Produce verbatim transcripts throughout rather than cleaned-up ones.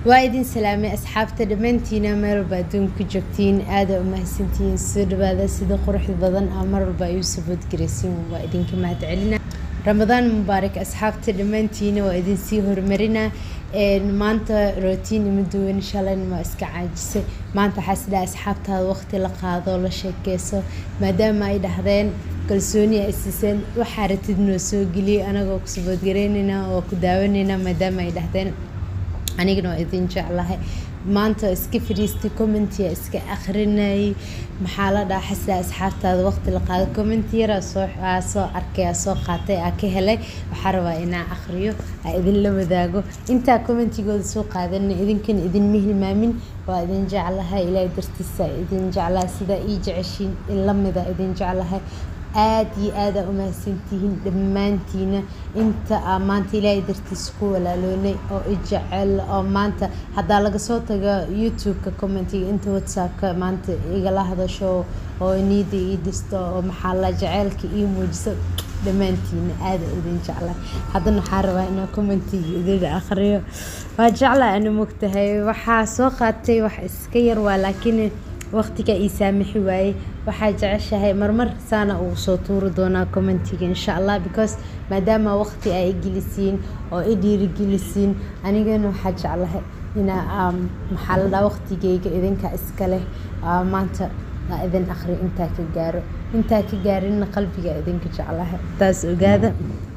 وايدين سلامي أصحابتا دمانتينا ميرو بادون كجوكتين آدا ومهسنتين سود بادا سيدا قروح البضان آمر بايوسف ودقريسين وايدين كما هتعلنا رمضان مبارك أصحابتا دمانتينا وايدين سيهور مرينا maanta routine ma duwan insha Allah ma iska caajisay maanta xasida asxaabtaada waqti la qaado la sheekeyso maadaama ay dhahdeen kalsooni ay siiseen waxa ratid noo soo galiye anagoo ku sabad gareynina oo ku daawanina maadaama ay dhahdeen anigana waa idin jeclahay maanta iska firiisti comment ya iska akhrinay maxaa la dhahaa xasida asxaabtaada waqti la qaado comment yara soo soo arkay soo qaatay aa ka helay waxa rabaa inaan akhriyo aa idin la wadaago inta commentigooda soo qaadan idinkan idin mihilmaamin waa idin jeclahay ilaahay dartiisa idin jeclahay sida ii jeceshiin in la mida idin jeclahay aad iyo aad u mahadsantihiin dhammaantiina inta maanta ilaahay dartiis ku walaaloonay oo i jecel oo maanta hadaa laga soo tago YouTube-ka commentiga inta WhatsApp-ka maanta igala hadasho oo niida ii dhisto oo maxaa la jecelka ii muujiso dhammaantiina aad idin jeclahay haddana waxaan rabaa inaan commentiga idin akhriyo waa jeclahay ana mogtahay waxaa soo qaatay wax iska yar waa laakiin waqtiga ii saamixi waayay waxaa jeceshahay marmar saana uu soo tuuri doonaa commentiga insha Allah because maadaama waqti ay gelisiin oo i dhiirigelisiin anigana waxaa jeclahay inaa maxaa la dhahaa waqtigeyga idinka iska leh maanta aa idin akhri intaa ka gaaro intaa ka gaarin qalbiga idinka jeclahay taas ogaada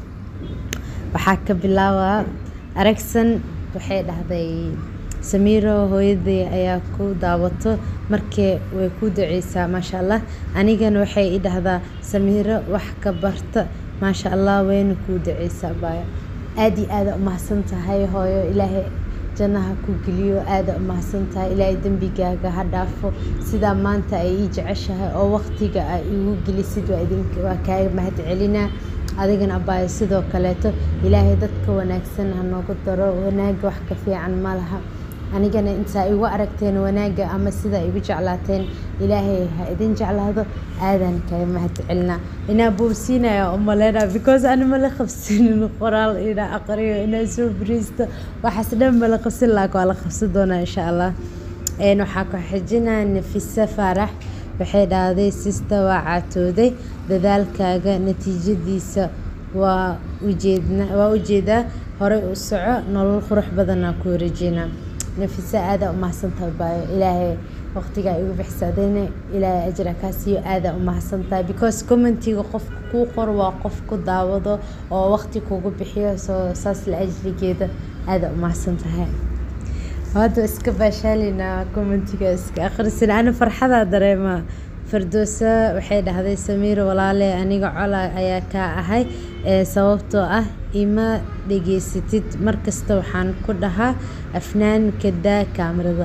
waxaa ka bilaabaa aragsan waxay dhahday Samiro hooyaday ayaa ku daawato markii way ku duceysaa maasha Allah anigana waxay i dhahdaa Samiro wax ka barta maasha Allah wayna ku duceysaa baaya aad iyo aad u mahadsantahay hooyo ilaahay jannaha ku geliyo aad u mahadsantahay ilaahay dambigaaga ha dhaafo sida maanta ay i jeceshahay oo waqtiga ay igu gelisid waa idinka waa kaaga mahad celinaa adigana abaay sidoo kaleeto ilaahay dadka wanaagsan ha noogu daro wanaaga wax ka fiican ma laha anigana inta igu aragteen wanaaga ama sida igu jeclaateen ilaahay ha idin jeclaado aadan ka mahad celina ina boobsiinaya umaleena because ana ma la qabsin qoraal ina aqriyo ina soo bristo waxa sidoo ma la qabsin la kala qabsan doona insha Allah een waxa ku xijinaa nafisa farax waxay dhaaday sista waa caatooday dadaalkaaga natiijadiisa waa ujeedna waa ujeeda hore u soco nolol qurux badan ku rajina نفسي هذا وما حسنتها باي إلهي وقتي قاعد يقول بحسادين إلهي أجرك هسيو هذا وما حسنتها because كومنتي وقف كوقر وقف كدعوضه أو وقتي كوجو بحيو سو ساس الأجل كده هذا وما حسنتها هذا إسكبا شالينا كومنتي إسك آخر السنة أنا فرحة دريمة فردوسة وحيدة هذه سمير ولا لي أنا قاعلة أياك أهاي sababtoo ah ima dhageysatid markasta waxaan ku dhahaa afnaan kada kaamirada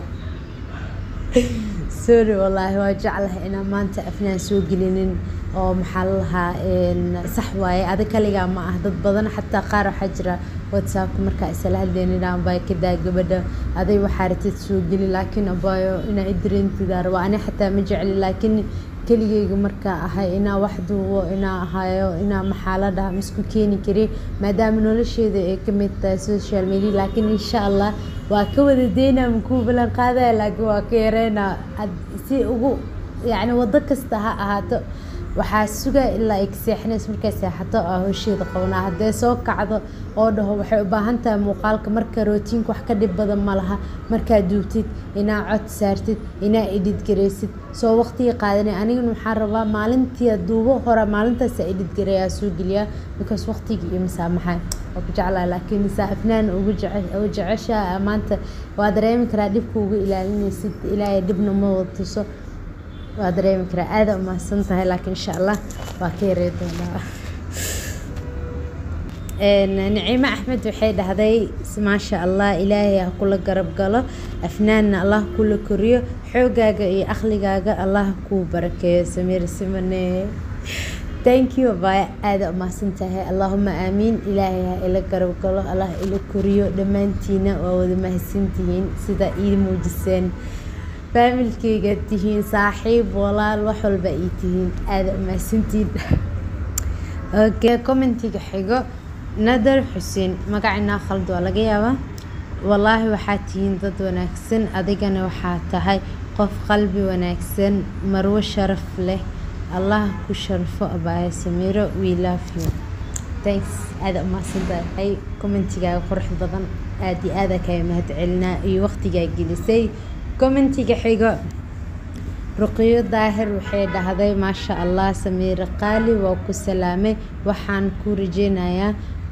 sorry wallahi waa jeclahay inaan maanta afnaan soo gelinin oo maxaa lahaa in sax waaye adag kaliya ma ah dad badan xataa qaar waxa jira WhatsApp marka isla hadleynaa bay kada gabadha aday waxa ratid soo gali laakiin abayo ina idrintidaar waa ana xataa ma jecli laakiin كليجي مركا هاي إنا وحده وإنا هاي إنا محالة مسكو كيني كري ما دام نولش هذا كمية سوشيال ميديا لكن إن شاء الله وكود الدينا مكوبلا قاعدة لقوا كيرنا سي يعني وضك استها هاتو وحاسوجا إلا إكسحنا اسمه كساحته أهو شيء ضقونا هذا سوق كعض أوده وحبا هنتا مقالك مركا روتين كوحكا بدن مالها مركا دوتيت إنا عد سارتت إنا إديت جريست سو وقتي قادني أنا محاربة مالنتي الدوبة هرا مالنتا سإديت جريا سوقليا بكس وقتي مسامحة وبجعل لكن سافنان وجع وجعشة أمانة وادريم كراديبكو إلى إني ست إلى دبنا موضوع وادريم كرا هذا ما سنتها لكن إن شاء الله باكيرة الله نعيمة أحمد وحيد هذي ما شاء الله إلهي كل قرب قاله أفنان الله كل كريو حوجا أخلقا الله كو بركة سمير سمني thank you باي هذا ما سنتها اللهم آمين إلهي إلى قرب قاله الله إلى كريو دمانتينا وذما هسنتين سدا إيد موجسين فاملكي قدتين صاحب ولا الوحل بقيتين هذا ما سنتين اوكي كومنتي حقو ندر حسين مقعنا خلد ولا جيابه wallaahi waxaad tihiin dad wanaagsan adigana waxaa tahay qof qalbi wanaagsan marwo sharaf leh allah ku sharfo abaya samiro we love you thanks aad u mahadsantahay commentiga qurux badan aad iyo aad ka mahad celinaa iyo waqtiga gelisay commentiga xigo ruqiyo daahir waxay dhahday maasha allah samiro qaali waa ku salaamay waxaan ku rajeynayaa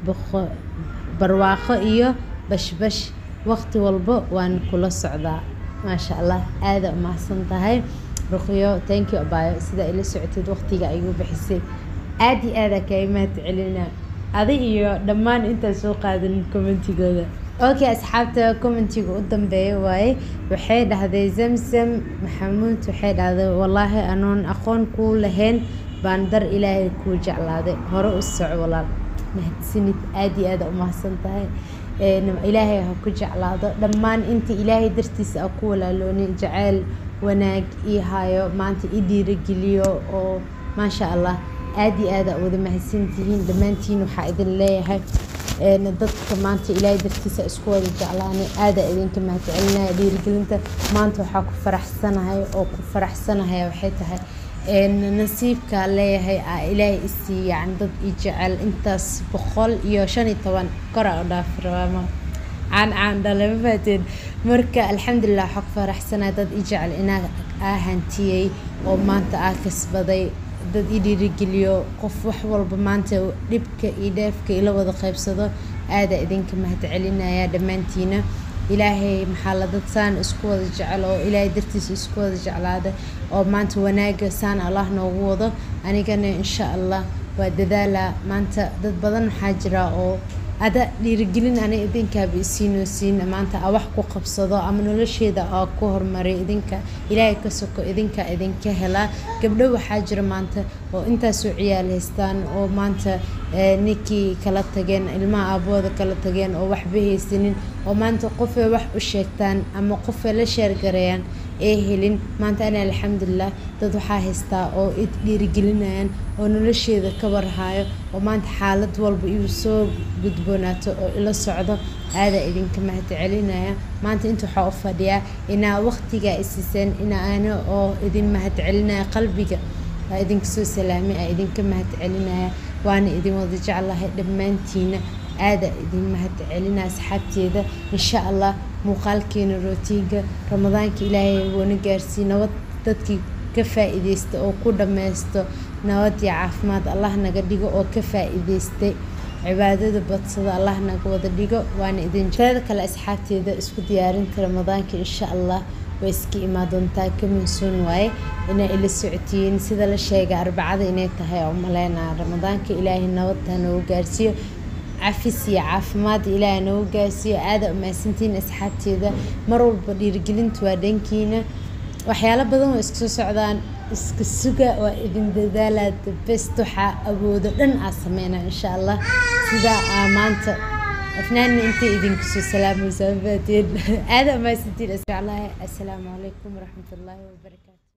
barwaaqo iyo bashbash waqti walba waan kula socdaa maasha allah aad u mahadsantahay ruqiyo thank you abayo sida ila socotid waqtiga ay ugu bixisay aad iyo aad ka mahad celinaa adi iyo dhammaan inta soo qaadan commentigooda okay asxaabta commentiga u dambeeyay waaye waxay dhahday zamzam maxamuud waxay dhahday wallaahi anoon aqoon ku lahayn baan dar ilaahay ku jeclaaday hore u soco walaal mahadsanid aad iyo aad u mahadsantahay een ilaahay ha ku jeclaado dhammaan inta ilaahay dartiisa ku walaaloonay jacayl wanaag ii hayo maanta ii dhiirigeliyo oo maasha allah aad iyo aad wada mahadsantihiin dhammaantiin waxaa idin leeyahay een dadka maanta ilaahay dartiisa isku wada jeclaanay aad idinka mahadcelinaya dhiirigelinta maanta waxaa ku faraxsanahay oo ku faraxsanahay waxay tahay een nasiibka leeyahay ilaahay isii yacni dad ii jecel intaas boqol iyo shan iyo toban kor u dhaafirama aan aan dhalabateen marka alxamdulillah waxaa ku faraxsanahay dad ii jecel inaa ahantiyay oo maanta aa kasbaday dad ii dhiirigeliyo qof wax walba maanta dhibka iyo dheefka ila wada qaybsado aad idinka mahad celinaya dhammaantiina ilaahay maxaa la dad saan isku wada jecel oo ilaahay dartiisa isku wada jeclaada oo maanta wanaaga saan allah noogu wado anigana insha allah waa dadaala maanta dad badan waxaa jira oo ada dhiirigelin ana idinkaaba isiinoo siin maanta aa wax ku qabsado ama nolosheeda aa ku horumaray idinka ilaahay ka soko idinka idinka helaa gabdho waxaa jira maanta oo intaasoo ciyaal haystaan oo maanta ninkii kala tageen ilmaha aabooda kala tageen oo waxba haysanin oo maanta qofay wax u sheegtaan ama qofay la sheergareeyaan ee helin maanta ana alxamdulillah dad waxaa haystaa oo id dhiirigelinayaan oo nolosheeda ka warhayo oo maanta xaalad walba iyu soo gudboonaato oo ila socdo aada idinka mahad celinaya maanta inta waxaa u fadhiyaa inaa waqtiga isiiseen ina ana oo idin mahad celinaya qalbiga aa idinka soo salaamay aa idinka mahad celinaya waana idin wada jeclahay dhammaantiina aada idin mahad celinaya asxaabteeda insha allah muuqaalkeena rootiinka ramadaanka ilaahay woona gaarsiin nabad dadkii ka faa'iideysta oo ku dhammaysto nabad iyo caafimaad allah naga dhigo oo ka faa'iideystay cibaadada badsada allah naga wada dhigo waana idin jeeda kale asxaabteeda isku diyaarinta ramadaanka insha allah way iska imaan doontaa kaminsoon waaye inay ila socotiin sida la sheegay arbacada inay tahay oo maleynaa ramadaanka ilaahay nabadta noogu gaarsiiyo عفيس يا عافماد إلى نوجاسي هذا ما سنتين أصحابتي مر والبديرجلين توادنكينا وحيالا بدون إسكسو سعدان إسكسوجا وإذن دلالة بس تحا أبو دن أسمينا إن شاء الله سدا أمانت أفنان أنت إذن كسو سلام وسلامتين هذا ما سنتين أسمع الله السلام عليكم ورحمة الله وبركاته.